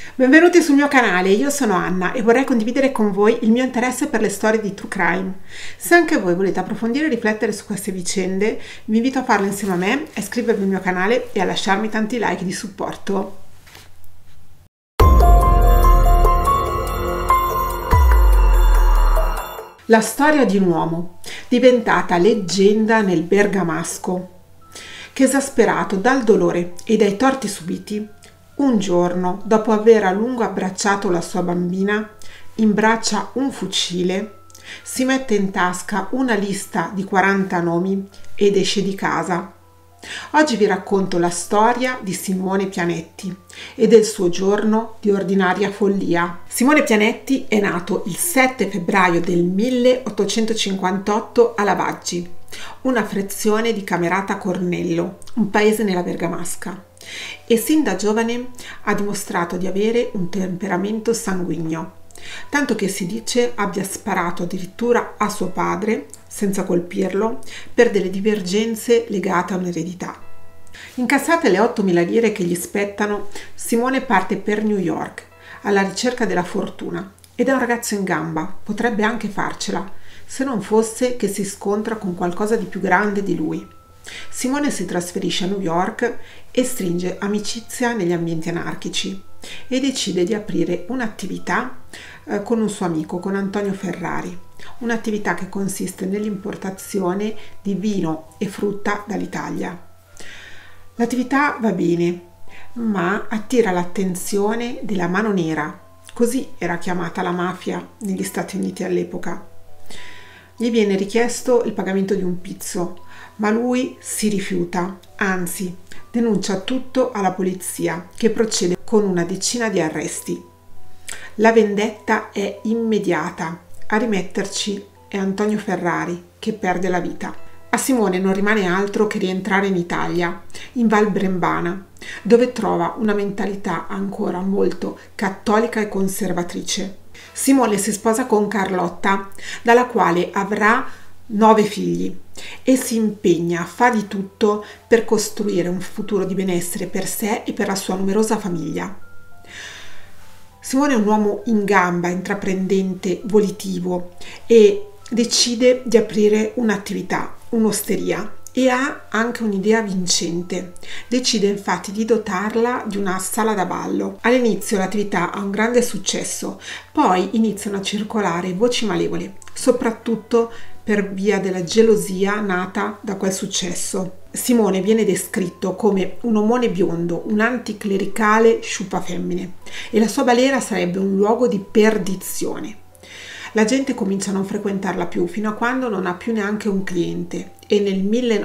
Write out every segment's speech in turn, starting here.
Benvenuti sul mio canale, io sono Anna e vorrei condividere con voi il mio interesse per le storie di True Crime. Se anche voi volete approfondire e riflettere su queste vicende, vi invito a farlo insieme a me, a iscrivervi al mio canale e a lasciarmi tanti like di supporto. La storia di un uomo, diventata leggenda nel Bergamasco, che esasperato dal dolore e dai torti subiti, un giorno, dopo aver a lungo abbracciato la sua bambina, imbraccia un fucile, si mette in tasca una lista di 40 nomi ed esce di casa. Oggi vi racconto la storia di Simone Pianetti e del suo giorno di ordinaria follia. Simone Pianetti è nato il 7 febbraio del 1858 a Lavaggi, una frazione di Camerata Cornello, un paese nella Bergamasca, e sin da giovane ha dimostrato di avere un temperamento sanguigno, tanto che si dice abbia sparato addirittura a suo padre, senza colpirlo, per delle divergenze legate a un'eredità. Incassate le 8.000 lire che gli spettano, Simone parte per New York alla ricerca della fortuna ed è un ragazzo in gamba, potrebbe anche farcela, se non fosse che si scontra con qualcosa di più grande di lui. Simone si trasferisce a New York e stringe amicizia negli ambienti anarchici e decide di aprire un'attività con un suo amico, con Antonio Ferrari, un'attività che consiste nell'importazione di vino e frutta dall'Italia. L'attività va bene, ma attira l'attenzione della Mano Nera, così era chiamata la mafia negli Stati Uniti all'epoca. Gli viene richiesto il pagamento di un pizzo, ma lui si rifiuta, anzi denuncia tutto alla polizia, che procede con una decina di arresti. La vendetta è immediata, a rimetterci è Antonio Ferrari, che perde la vita. A Simone non rimane altro che rientrare in Italia, in Val Brembana, dove trova una mentalità ancora molto cattolica e conservatrice. Simone si sposa con Carlotta, dalla quale avrà 9 figli, e si impegna a fare di tutto per costruire un futuro di benessere per sé e per la sua numerosa famiglia. Simone è un uomo in gamba, intraprendente, volitivo e decide di aprire un'attività, un'osteria, e ha anche un'idea vincente. Decide infatti di dotarla di una sala da ballo. All'inizio l'attività ha un grande successo, poi iniziano a circolare voci malevoli, soprattutto per via della gelosia nata da quel successo. Simone viene descritto come un omone biondo, un anticlericale sciupafemmine, e la sua balera sarebbe un luogo di perdizione. La gente comincia a non frequentarla più fino a quando non ha più neanche un cliente e nel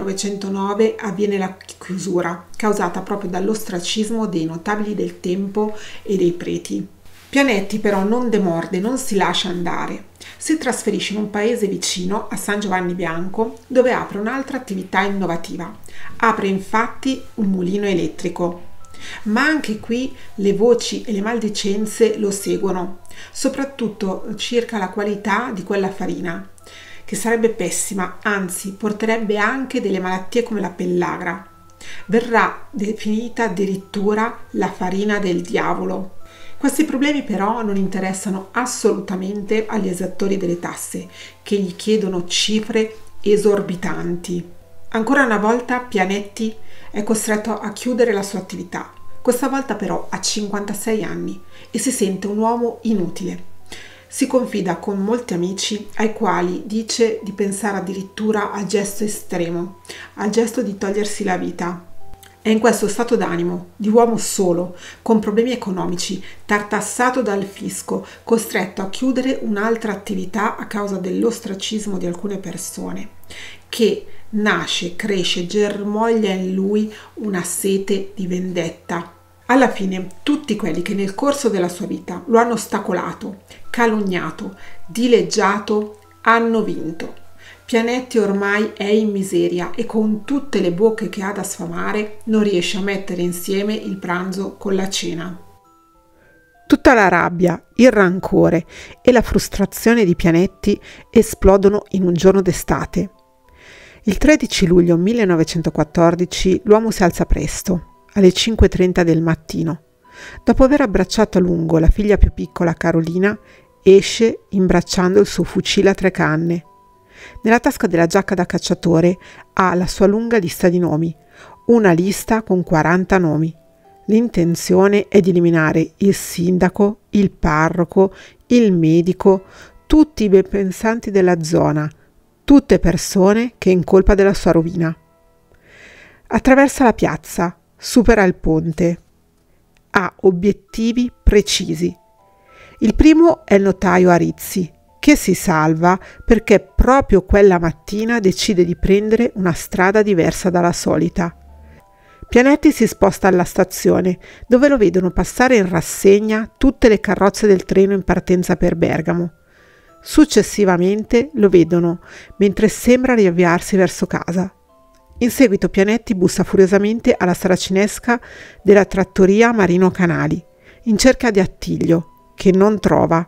1909 avviene la chiusura, causata proprio dall'ostracismo dei notabili del tempo e dei preti. Pianetti però non demorde, non si lascia andare. Si trasferisce in un paese vicino, a San Giovanni Bianco, dove apre un'altra attività innovativa. Apre infatti un mulino elettrico. Ma anche qui le voci e le maldicenze lo seguono, soprattutto circa la qualità di quella farina, che sarebbe pessima, anzi porterebbe anche delle malattie come la pellagra. Verrà definita addirittura la farina del diavolo. Questi problemi però non interessano assolutamente agli esattori delle tasse, che gli chiedono cifre esorbitanti. Ancora una volta Pianetti è costretto a chiudere la sua attività. Questa volta però ha 56 anni e si sente un uomo inutile. Si confida con molti amici ai quali dice di pensare addirittura al gesto estremo, al gesto di togliersi la vita. È in questo stato d'animo, di uomo solo, con problemi economici, tartassato dal fisco, costretto a chiudere un'altra attività a causa dell'ostracismo di alcune persone, che nasce, cresce, germoglia in lui una sete di vendetta. Alla fine, tutti quelli che nel corso della sua vita lo hanno ostacolato, calunniato, dileggiato, hanno vinto. Pianetti ormai è in miseria e con tutte le bocche che ha da sfamare non riesce a mettere insieme il pranzo con la cena. Tutta la rabbia, il rancore e la frustrazione di Pianetti esplodono in un giorno d'estate. Il 13 luglio 1914 l'uomo si alza presto, alle 5:30 del mattino. Dopo aver abbracciato a lungo la figlia più piccola, Carolina, esce imbracciando il suo fucile a 3 canne. Nella tasca della giacca da cacciatore ha la sua lunga lista di nomi, una lista con 40 nomi. L'intenzione è di eliminare il sindaco, il parroco, il medico, tutti i benpensanti della zona, tutte persone che è in colpa della sua rovina. Attraversa la piazza, supera il ponte. Ha obiettivi precisi. Il primo è il notaio Arizzi, che si salva perché proprio quella mattina decide di prendere una strada diversa dalla solita. Pianetti si sposta alla stazione, dove lo vedono passare in rassegna tutte le carrozze del treno in partenza per Bergamo. Successivamente lo vedono mentre sembra riavviarsi verso casa. In seguito Pianetti bussa furiosamente alla saracinesca della trattoria Marino Canali, in cerca di Attilio, che non trova.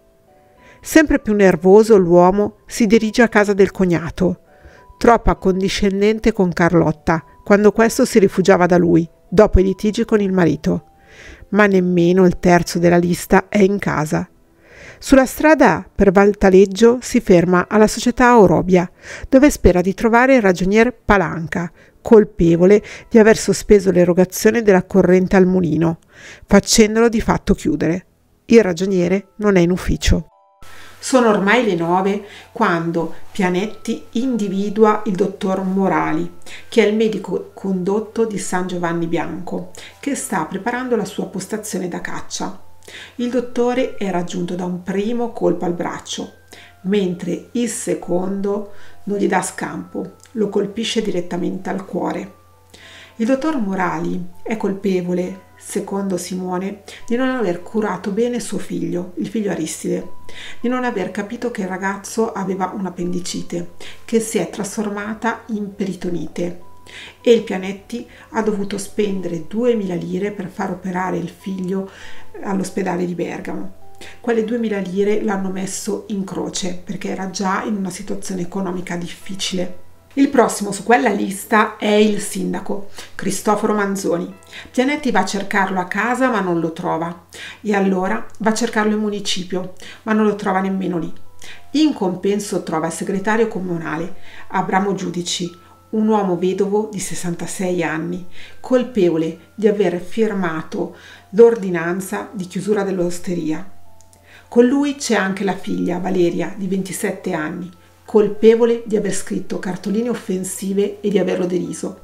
Sempre più nervoso, l'uomo si dirige a casa del cognato, troppo accondiscendente con Carlotta, quando questo si rifugiava da lui, dopo i litigi con il marito. Ma nemmeno il terzo della lista è in casa. Sulla strada per Valtaleggio si ferma alla società Orobia, dove spera di trovare il ragionier Palanca, colpevole di aver sospeso l'erogazione della corrente al mulino, facendolo di fatto chiudere. Il ragioniere non è in ufficio. Sono ormai le 9 quando Pianetti individua il dottor Morali, che è il medico condotto di San Giovanni Bianco, che sta preparando la sua postazione da caccia. Il dottore è raggiunto da un primo colpo al braccio, mentre il secondo non gli dà scampo, lo colpisce direttamente al cuore. Il dottor Morali è colpevole, secondo Simone, di non aver curato bene suo figlio, il figlio Aristide, di non aver capito che il ragazzo aveva un'appendicite che si è trasformata in peritonite e il Pianetti ha dovuto spendere 2000 lire per far operare il figlio all'ospedale di Bergamo. Quelle 2000 lire l'hanno messo in croce perché era già in una situazione economica difficile. Il prossimo su quella lista è il sindaco, Cristoforo Manzoni. Pianetti va a cercarlo a casa ma non lo trova e allora va a cercarlo in municipio ma non lo trova nemmeno lì. In compenso trova il segretario comunale, Abramo Giudici, un uomo vedovo di 66 anni, colpevole di aver firmato l'ordinanza di chiusura dell'osteria. Con lui c'è anche la figlia Valeria di 27 anni, colpevole di aver scritto cartoline offensive e di averlo deriso.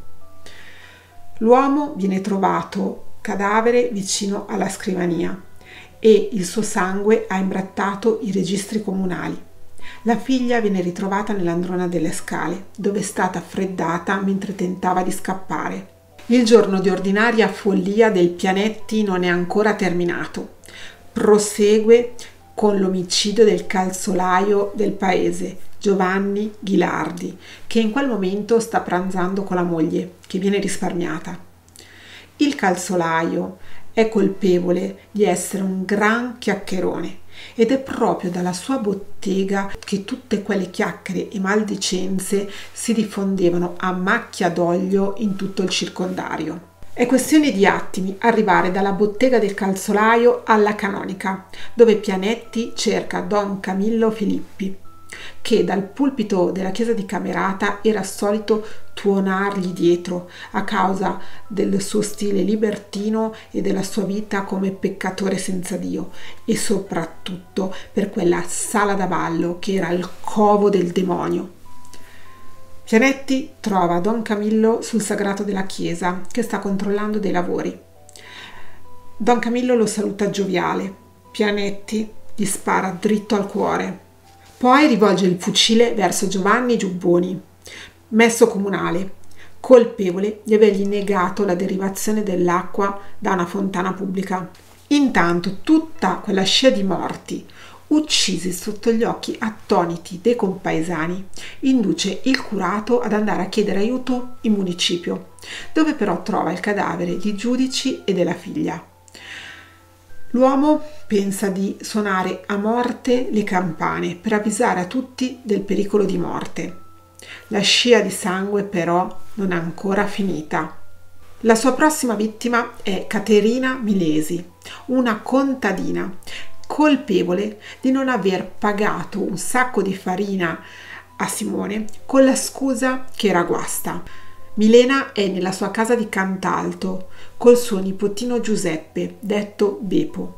L'uomo viene trovato cadavere vicino alla scrivania e il suo sangue ha imbrattato i registri comunali. La figlia viene ritrovata nell'androna delle scale, dove è stata freddata mentre tentava di scappare. Il giorno di ordinaria follia del Pianetti non è ancora terminato. Prosegue con l'omicidio del calzolaio del paese, Giovanni Ghilardi, che in quel momento sta pranzando con la moglie, che viene risparmiata. Il calzolaio è colpevole di essere un gran chiacchierone ed è proprio dalla sua bottega che tutte quelle chiacchiere e maldicenze si diffondevano a macchia d'olio in tutto il circondario. È questione di attimi arrivare dalla bottega del calzolaio alla canonica, dove Pianetti cerca Don Camillo Filippi, che dal pulpito della chiesa di Camerata era solito tuonargli dietro a causa del suo stile libertino e della sua vita come peccatore senza Dio, e soprattutto per quella sala da ballo che era il covo del demonio. Pianetti trova Don Camillo sul sagrato della chiesa che sta controllando dei lavori. Don Camillo lo saluta gioviale. Pianetti gli spara dritto al cuore. Poi rivolge il fucile verso Giovanni Giubboni, messo comunale, colpevole di avergli negato la derivazione dell'acqua da una fontana pubblica. Intanto tutta quella scia di morti, uccisi sotto gli occhi attoniti dei compaesani, induce il curato ad andare a chiedere aiuto in municipio, dove però trova il cadavere di Giudici e della figlia. L'uomo pensa di suonare a morte le campane per avvisare a tutti del pericolo di morte. La scia di sangue però non è ancora finita. La sua prossima vittima è Caterina Milesi, una contadina colpevole di non aver pagato un sacco di farina a Simone con la scusa che era guasta. Milena è nella sua casa di Cantalto col suo nipotino Giuseppe, detto Bepo.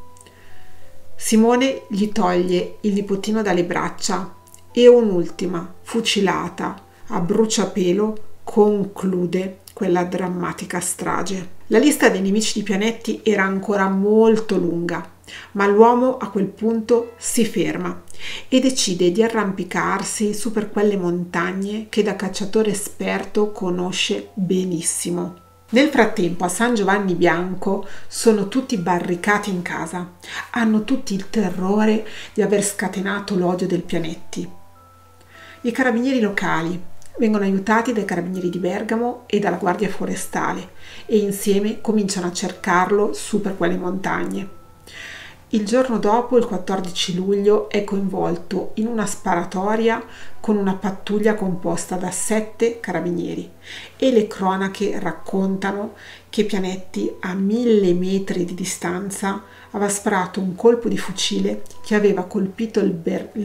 Simone gli toglie il nipotino dalle braccia e un'ultima fucilata a bruciapelo conclude quella drammatica strage. La lista dei nemici di Pianetti era ancora molto lunga, ma l'uomo a quel punto si ferma e decide di arrampicarsi su per quelle montagne che da cacciatore esperto conosce benissimo. Nel frattempo a San Giovanni Bianco sono tutti barricati in casa, hanno tutti il terrore di aver scatenato l'odio del Pianetti. I carabinieri locali vengono aiutati dai carabinieri di Bergamo e dalla guardia forestale e insieme cominciano a cercarlo su per quelle montagne. Il giorno dopo, il 14 luglio, è coinvolto in una sparatoria con una pattuglia composta da 7 carabinieri e le cronache raccontano che Pianetti a 1000 metri di distanza aveva sparato un colpo di fucile che aveva colpito il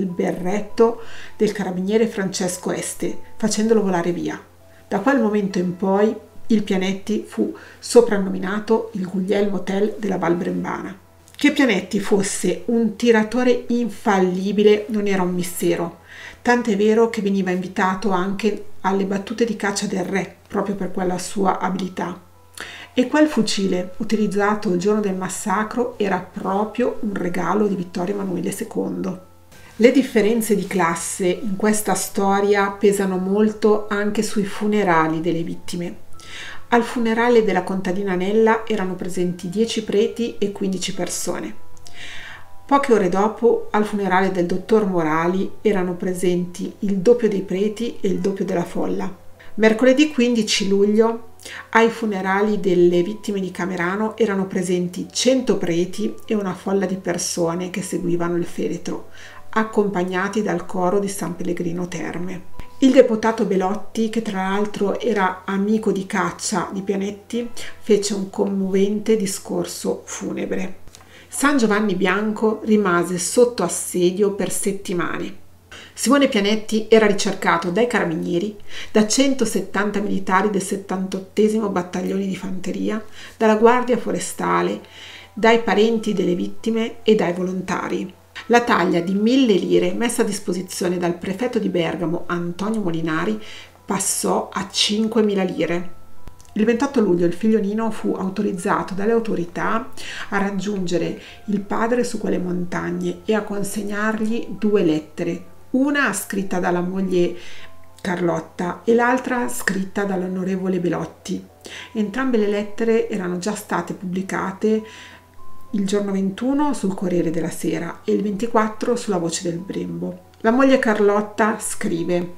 berretto del carabiniere Francesco Este, facendolo volare via. Da quel momento in poi il Pianetti fu soprannominato il Guglielmo Tell della Val Brembana. Che Pianetti fosse un tiratore infallibile non era un mistero, tant'è vero che veniva invitato anche alle battute di caccia del re, proprio per quella sua abilità. E quel fucile, utilizzato il giorno del massacro, era proprio un regalo di Vittorio Emanuele II. Le differenze di classe in questa storia pesano molto anche sui funerali delle vittime. Al funerale della contadina Nella erano presenti 10 preti e 15 persone. Poche ore dopo, al funerale del dottor Morali, erano presenti il doppio dei preti e il doppio della folla. Mercoledì 15 luglio, ai funerali delle vittime di Camerano erano presenti 100 preti e una folla di persone che seguivano il feretro, accompagnati dal coro di San Pellegrino Terme. Il deputato Belotti, che tra l'altro era amico di caccia di Pianetti, fece un commovente discorso funebre. San Giovanni Bianco rimase sotto assedio per settimane. Simone Pianetti era ricercato dai carabinieri, da 170 militari del 78° battaglione di fanteria, dalla guardia forestale, dai parenti delle vittime e dai volontari. La taglia di 1000 lire messa a disposizione dal prefetto di Bergamo Antonio Molinari passò a 5000 lire. Il 28 luglio il figlio Nino fu autorizzato dalle autorità a raggiungere il padre su quelle montagne e a consegnargli 2 lettere, una scritta dalla moglie Carlotta e l'altra scritta dall'onorevole Belotti. Entrambe le lettere erano già state pubblicate il giorno 21 sul Corriere della Sera e il 24 sulla Voce del Brembo. La moglie Carlotta scrive: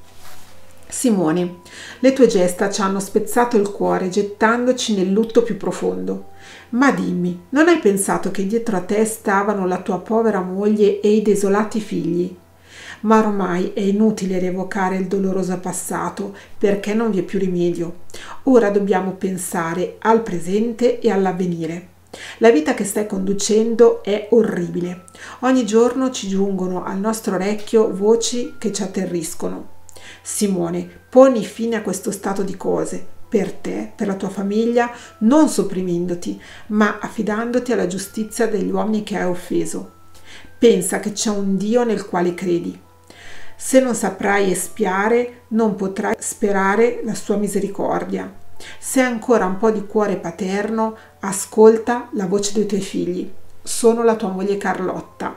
Simone, le tue gesta ci hanno spezzato il cuore gettandoci nel lutto più profondo. Ma dimmi, non hai pensato che dietro a te stavano la tua povera moglie e i desolati figli? Ma ormai è inutile rievocare il doloroso passato perché non vi è più rimedio. Ora dobbiamo pensare al presente e all'avvenire. La vita che stai conducendo è orribile. Ogni giorno ci giungono al nostro orecchio voci che ci atterriscono. Simone, poni fine a questo stato di cose, per te, per la tua famiglia, non sopprimendoti, ma affidandoti alla giustizia degli uomini che hai offeso. Pensa che c'è un Dio nel quale credi. Se non saprai espiare, non potrai sperare la sua misericordia. Se hai ancora un po' di cuore paterno, ascolta la voce dei tuoi figli. Sono la tua moglie Carlotta.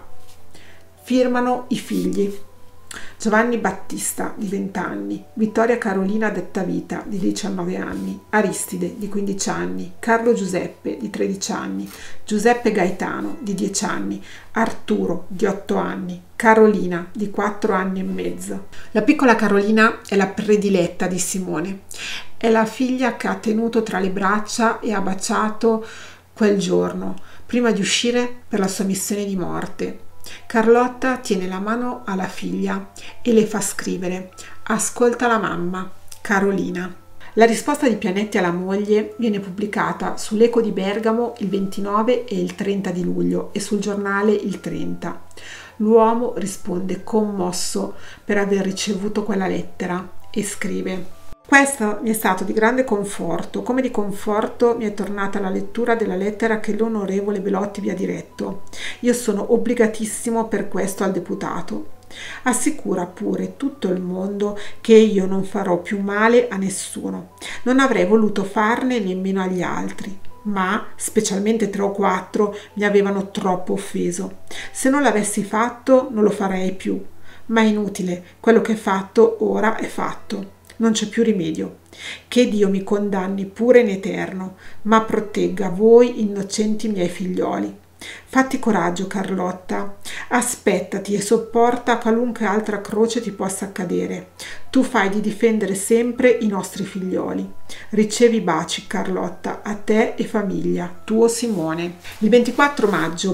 Firmano i figli: Giovanni Battista, di 20 anni, Vittoria Carolina detta Vita, di 19 anni, Aristide, di 15 anni, Carlo Giuseppe, di 13 anni, Giuseppe Gaetano, di 10 anni, Arturo, di 8 anni, Carolina, di 4 anni e mezzo. La piccola Carolina è la prediletta di Simone. È la figlia che ha tenuto tra le braccia e ha baciato quel giorno, prima di uscire per la sua missione di morte. Carlotta tiene la mano alla figlia e le fa scrivere: ascolta la mamma, Carolina. La risposta di Pianetti alla moglie viene pubblicata sull'Eco di Bergamo il 29 e il 30 di luglio e sul giornale il 30. L'uomo risponde commosso per aver ricevuto quella lettera e scrive: questo mi è stato di grande conforto, come di conforto mi è tornata la lettura della lettera che l'onorevole Belotti vi ha diretto. Io sono obbligatissimo per questo al deputato. Assicura pure tutto il mondo che io non farò più male a nessuno. Non avrei voluto farne nemmeno agli altri, ma specialmente 3 o 4 mi avevano troppo offeso. Se non l'avessi fatto non lo farei più, ma è inutile, quello che è fatto ora è fatto. Non c'è più rimedio. Che Dio mi condanni pure in eterno, ma protegga voi innocenti miei figlioli. Fatti coraggio, Carlotta, aspettati e sopporta qualunque altra croce ti possa accadere. Tu fai di difendere sempre i nostri figlioli. Ricevi baci, Carlotta, a te e famiglia. Tuo Simone. Il 24 maggio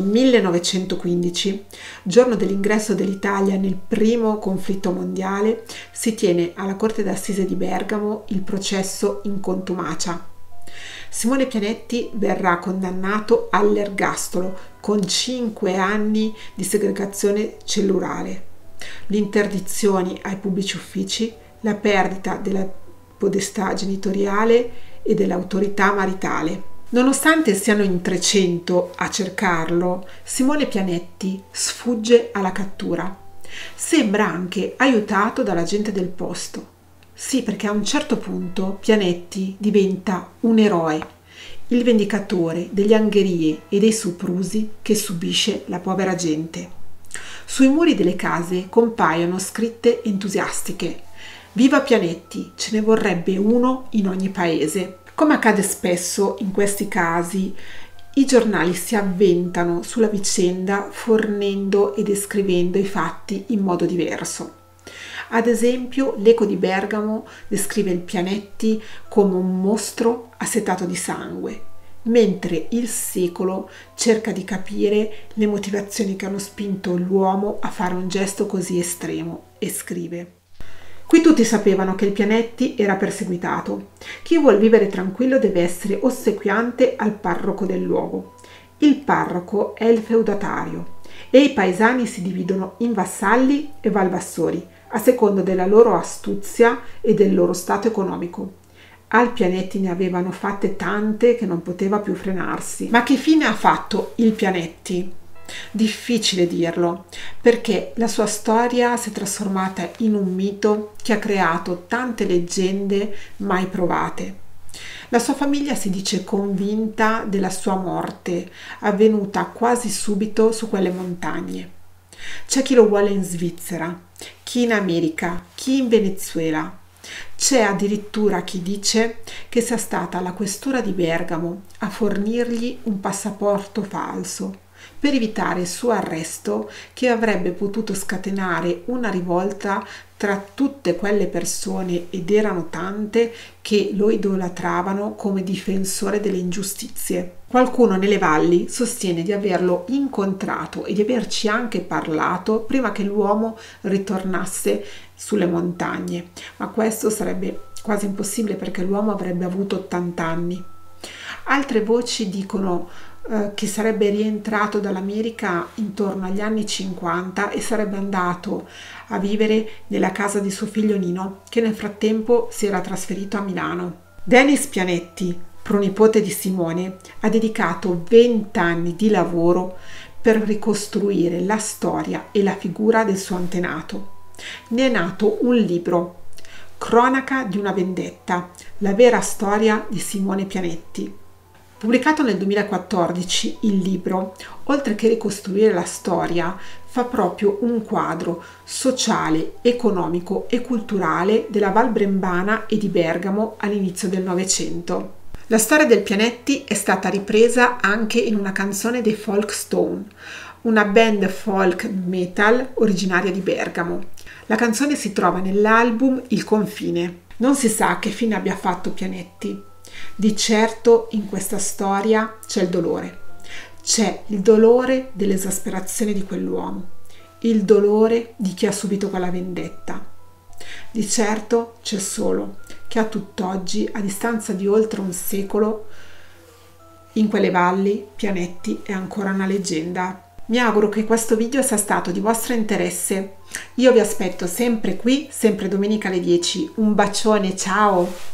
1915, giorno dell'ingresso dell'Italia nel primo conflitto mondiale, si tiene alla Corte d'Assise di Bergamo il processo in contumacia. Simone Pianetti verrà condannato all'ergastolo con 5 anni di segregazione cellulare, l'interdizione ai pubblici uffici, la perdita della potestà genitoriale e dell'autorità maritale. Nonostante siano in 300 a cercarlo, Simone Pianetti sfugge alla cattura. Sembra anche aiutato dalla gente del posto. Sì, perché a un certo punto Pianetti diventa un eroe, il vendicatore degli angherie e dei soprusi che subisce la povera gente. Sui muri delle case compaiono scritte entusiastiche: viva Pianetti, ce ne vorrebbe uno in ogni paese. Come accade spesso in questi casi, i giornali si avventano sulla vicenda fornendo e descrivendo i fatti in modo diverso. Ad esempio, l'Eco di Bergamo descrive il Pianetti come un mostro assetato di sangue, mentre il Secolo cerca di capire le motivazioni che hanno spinto l'uomo a fare un gesto così estremo e scrive: qui tutti sapevano che il Pianetti era perseguitato. Chi vuol vivere tranquillo deve essere ossequiante al parroco del luogo. Il parroco è il feudatario e i paesani si dividono in vassalli e valvassori a seconda della loro astuzia e del loro stato economico. Al Pianetti ne avevano fatte tante che non poteva più frenarsi. Ma che fine ha fatto il Pianetti? Difficile dirlo, perché la sua storia si è trasformata in un mito che ha creato tante leggende mai provate. La sua famiglia si dice convinta della sua morte, avvenuta quasi subito su quelle montagne. C'è chi lo vuole in Svizzera, chi in America, chi in Venezuela. C'è addirittura chi dice che sia stata la questura di Bergamo a fornirgli un passaporto falso per evitare il suo arresto, che avrebbe potuto scatenare una rivolta tra tutte quelle persone, ed erano tante, che lo idolatravano come difensore delle ingiustizie. Qualcuno nelle valli sostiene di averlo incontrato e di averci anche parlato prima che l'uomo ritornasse sulle montagne, ma questo sarebbe quasi impossibile perché l'uomo avrebbe avuto 80 anni. Altre voci dicono che sarebbe rientrato dall'America intorno agli anni 50 e sarebbe andato a vivere nella casa di suo figlio Nino, che nel frattempo si era trasferito a Milano. Denis Pianetti, pronipote di Simone, ha dedicato 20 anni di lavoro per ricostruire la storia e la figura del suo antenato. Ne è nato un libro, Cronaca di una vendetta, la vera storia di Simone Pianetti. Pubblicato nel 2014, il libro, oltre che ricostruire la storia, fa proprio un quadro sociale, economico e culturale della Val Brembana e di Bergamo all'inizio del Novecento. La storia del Pianetti è stata ripresa anche in una canzone dei Folkstone, una band folk metal originaria di Bergamo. La canzone si trova nell'album Il Confine. Non si sa che fine abbia fatto Pianetti. Di certo in questa storia c'è il dolore. C'è il dolore dell'esasperazione di quell'uomo, il dolore di chi ha subito quella vendetta. Di certo c'è solo che a tutt'oggi, a distanza di oltre un secolo, in quelle valli, pianetti è ancora una leggenda. Mi auguro che questo video sia stato di vostro interesse. Io vi aspetto sempre qui, sempre domenica alle 10. Un bacione, ciao!